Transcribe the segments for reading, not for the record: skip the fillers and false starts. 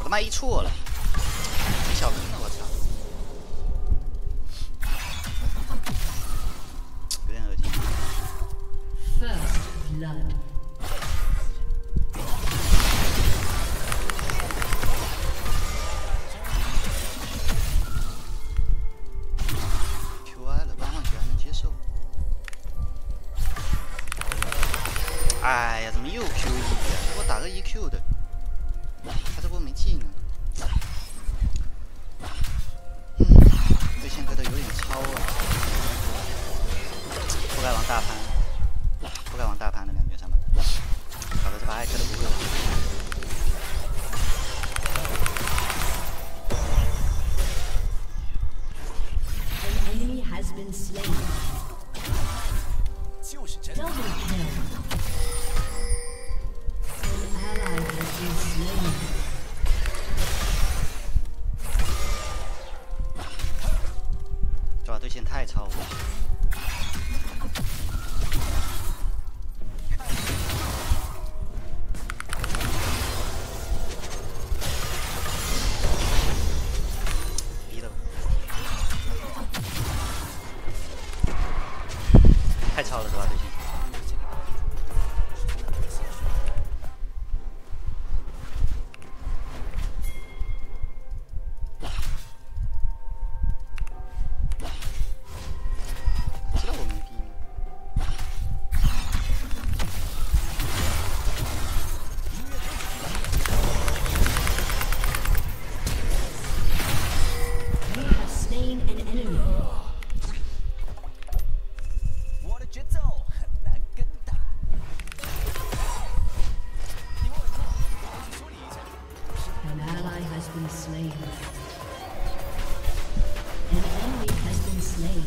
他妈一错了，这小坑了，我操！有点恶心。 First blood. QI 了，弯弯局还能接受。哎呀，怎么又 QE 呀？给我打个 EQ 的，他这波没技能。对线哥的有点超啊，不该往大盘，不该往大盘的感觉上面，搞得这把艾克的不会往。 An enemy has been slain. 就是真的。 Double kill. An ally has been slain. 这把对线太超了。逼了吧，太超了，这把对线。知道我没逼吗？ You have slain an enemy. 我的节奏很难跟的。你问我，我去处理一下。 An ally has been slain. An enemy has been slain.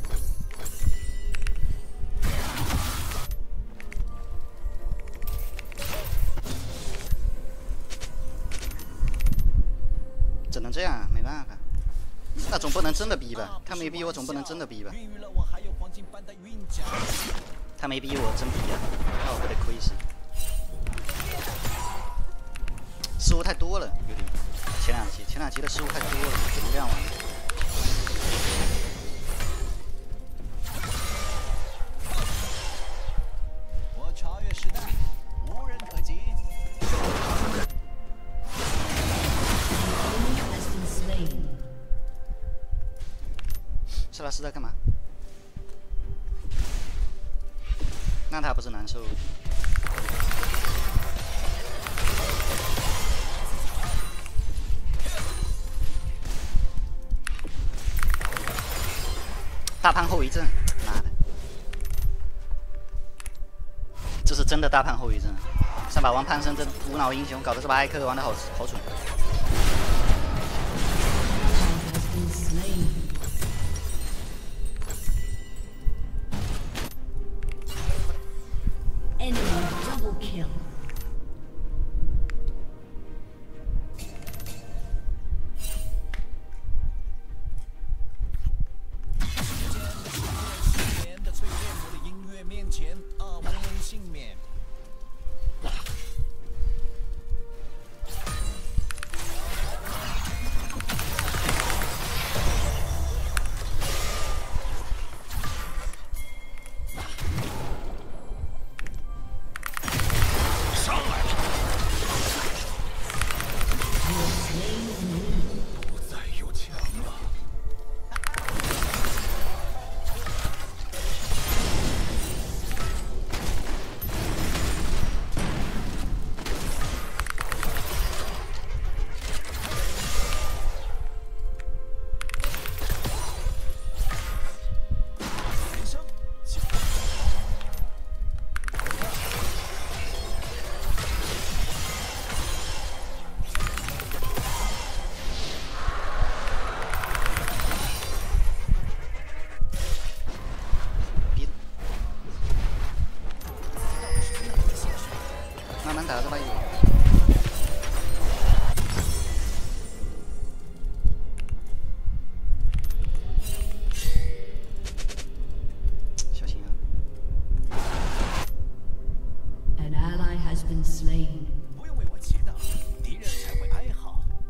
只能这样啊，没办法。那总不能真的逼吧？他没逼我，总不能真的逼吧？ 孕育了我还有黄金般的韵脚。 他没逼我，真逼啊！那我不得亏死？失误太多了，有点。前两期的失误太多了，怎么这样玩？ 我超越时代，无人可及。 Enemy has been slain. 施拉斯在干嘛？那他不是难受？大盘后遗症，妈的！这是真的大盘后遗症。上把王潘生这无脑英雄，搞得这把艾克玩的好蠢。 Ally has been slain. Enemy double kill. 年的淬炼，我的音乐面前，无人幸免。 不再有强了。 人生就逼的，慢慢打这把有。小心啊！ An ally has been slain. 不用为我祈祷，敌人才会哀嚎。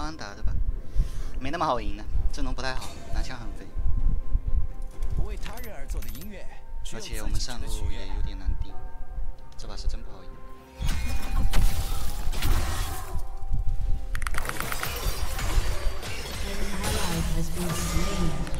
安达的吧，没那么好赢的，阵容不太好，拿枪很飞， 不为他人而做的音乐， 而且我们上路也有点难顶，这把是真不好赢。 An ally has been slain.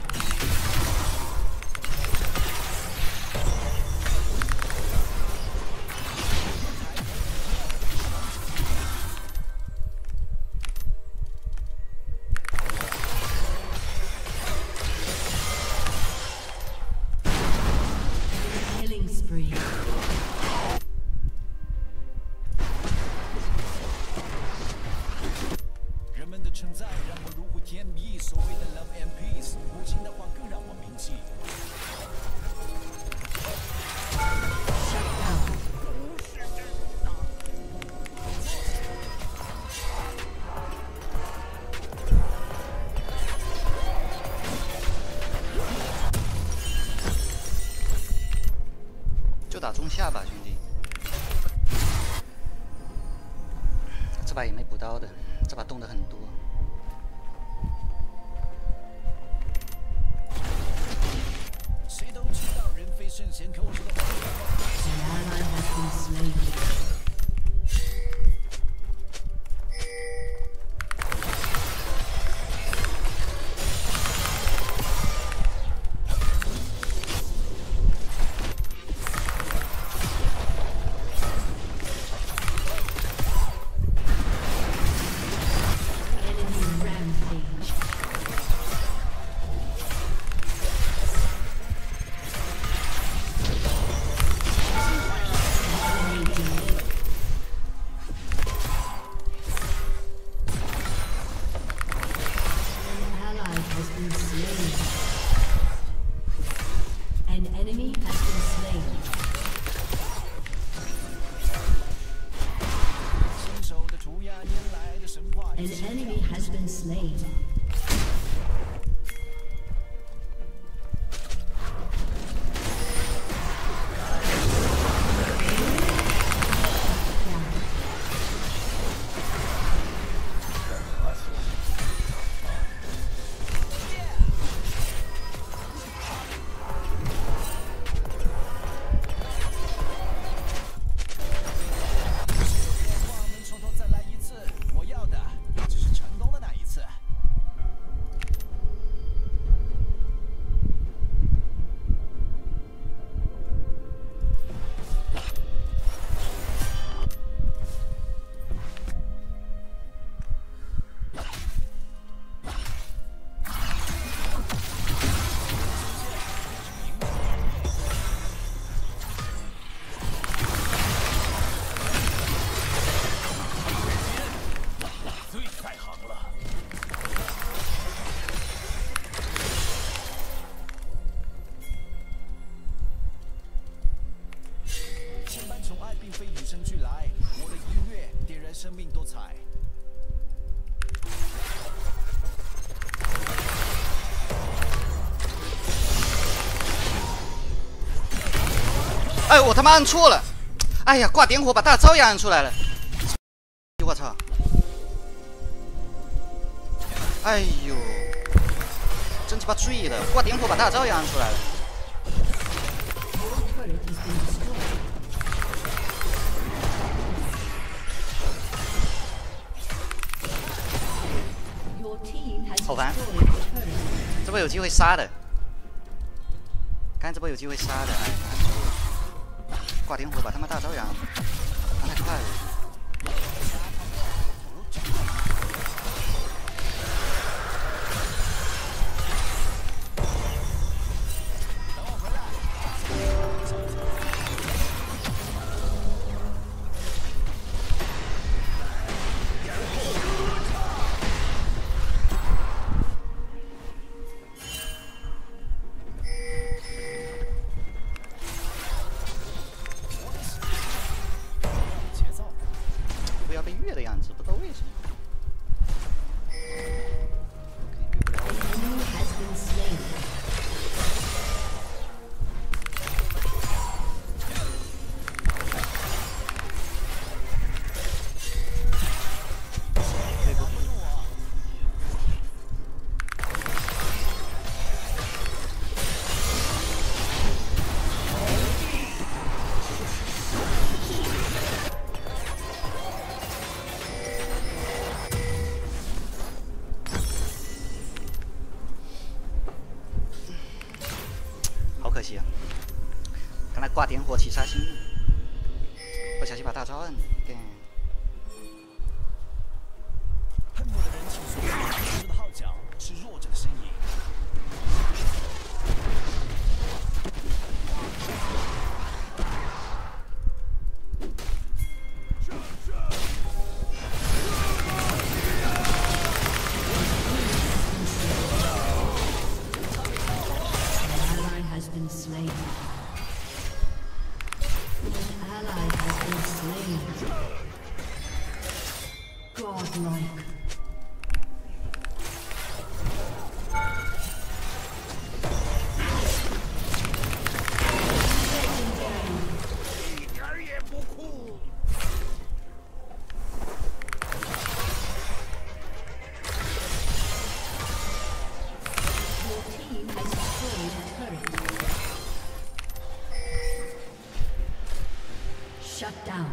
人们的称赞让我如虎添翼，所谓的 love and peace， 无情的话更让我铭记。 就打中下吧，兄弟。这把也没补刀的，这把动的很多。 谁都知道人非圣贤，可我说的话。 An ally has been slain. An enemy has been slain. 新手的涂鸦，年来的神话。 An enemy has been slain. Yeah. 我们从头再来一次，我要的只是成功的那一次。 最在行了。 千般宠爱并非与生俱来，我的音乐点燃生命多彩。 哎，我他妈按错了！哎呀，挂点火把大招也按出来了！我操！哎呦，真鸡巴醉了！挂点火把大招也按出来了。 Your turret has been destroyed. Your team has 好烦 destroyed the turret. 这波有机会杀的，刚才这波有机会杀的，哎，按错了。挂点火把他妈大招也按太快了。 节奏。 挂点火器杀星，不小心把大招摁给。 恨不得人情所向，强者的号角是弱者的声音。 Godlike. Your team has destroyed a turret. Shut down.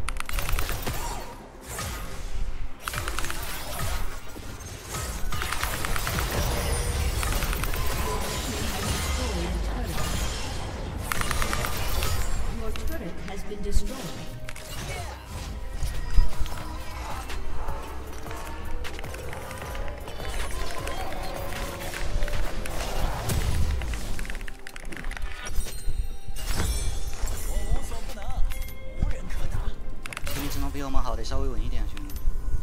Your turret has been destroyed. 兄弟，只能比我们好的稍微稳一点，兄弟。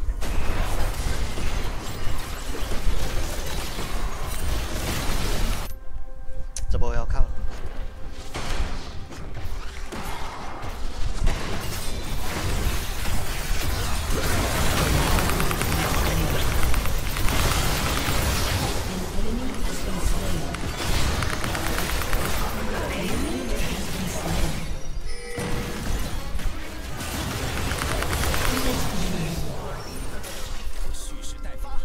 这波我要靠了。 蓄势待发。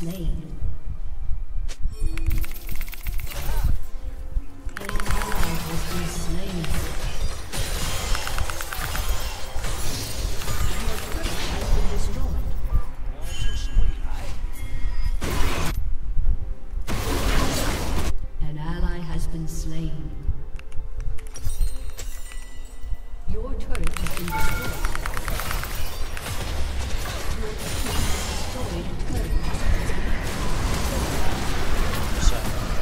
slain. An ally has been slain. Your turret has been destroyed. 我就是未来。 An ally has been slain. Your turret has been destroyed. Your team has destroyed a turret. 是。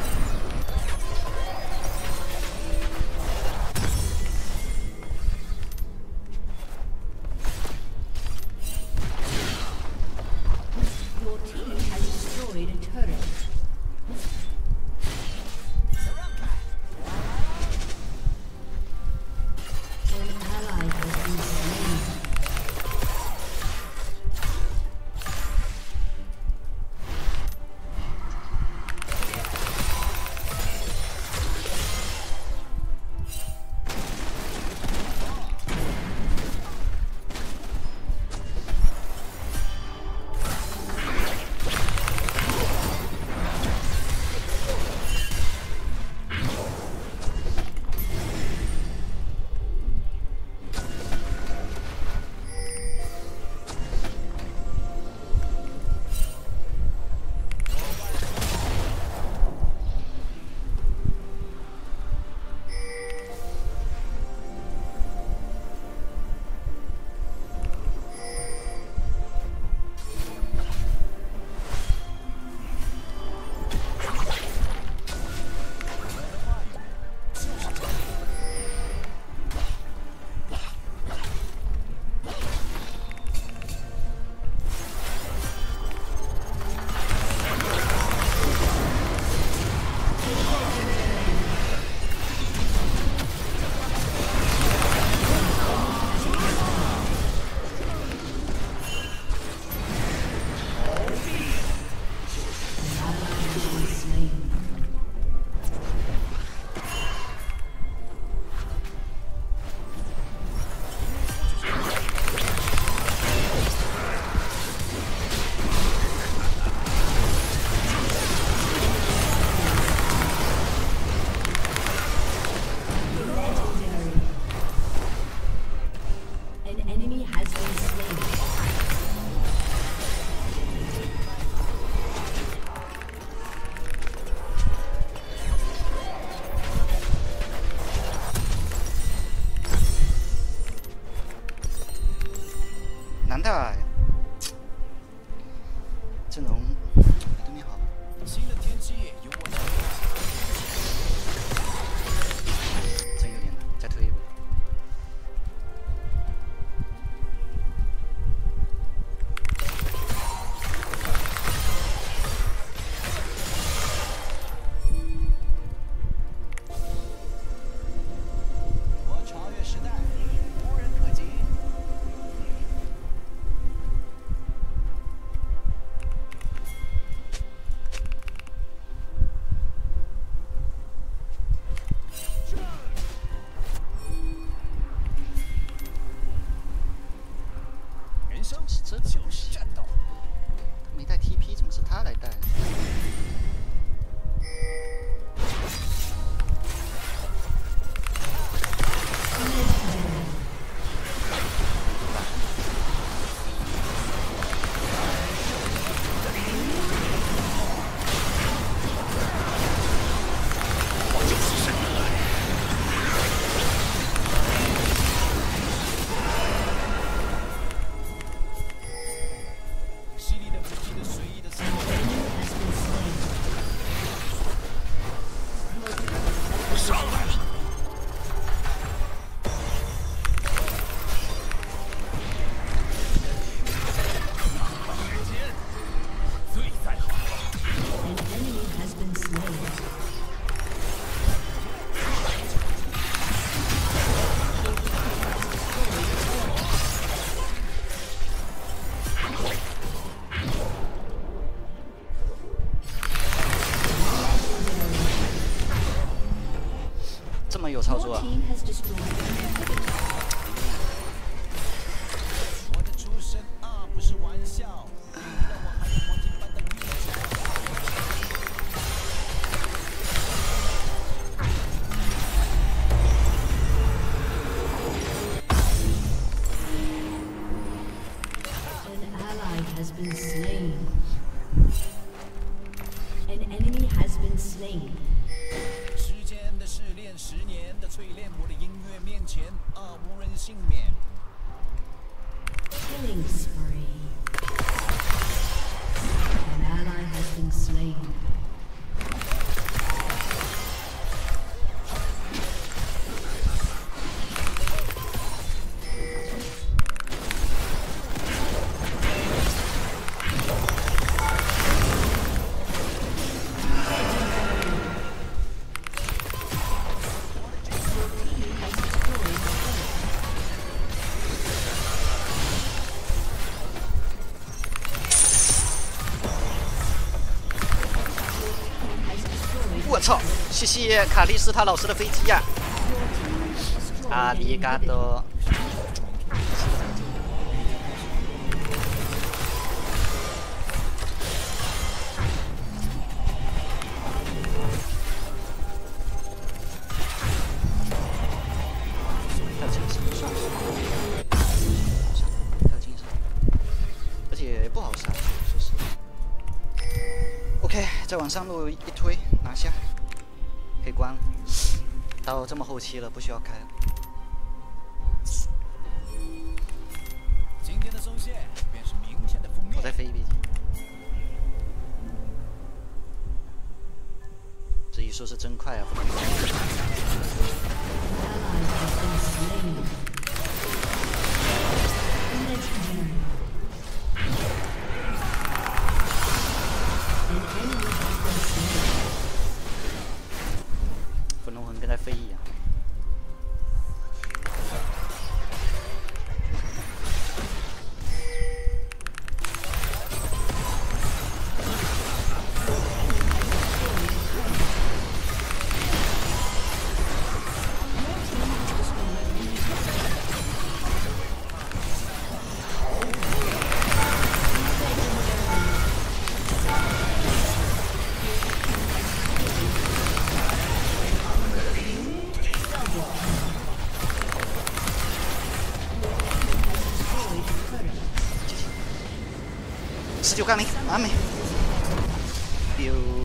Your team has destroyed a turret. 让开！ An ally has been slain. Slain. 难的，阵容比对面好。 新的天气有我的。 真有点难，再推一步。 我超越时代，无人可及。 人生这就是战斗。 他没带 TP， 怎么是他来带？ 犀利的武器的随意的思维。 上来了！时间最在行。 An enemy has been slain. Legendary. 这么有操作 Your 啊！ team has destroyed an inhibitor. 我的出身啊，不是玩笑，让我还有黄金般的力量。 has been slain. An enemy has been slain. 时间的试炼，10年的淬炼，我的音乐面前无人幸免。 Killing spree. An ally has been slain. 我操！谢谢卡莉斯塔老师的飞机呀、阿里嘎多。跳金绳算了，跳金绳，而且不好杀，说实话。OK， 再往上路一推，拿下，可以关了。到这么后期了，不需要开了。 今天的松懈，便是明天的覆灭。 我再飞一笔。这一说是真快啊，不能动。 粉龙魂跟在飞一样。19杠0，完美。丢。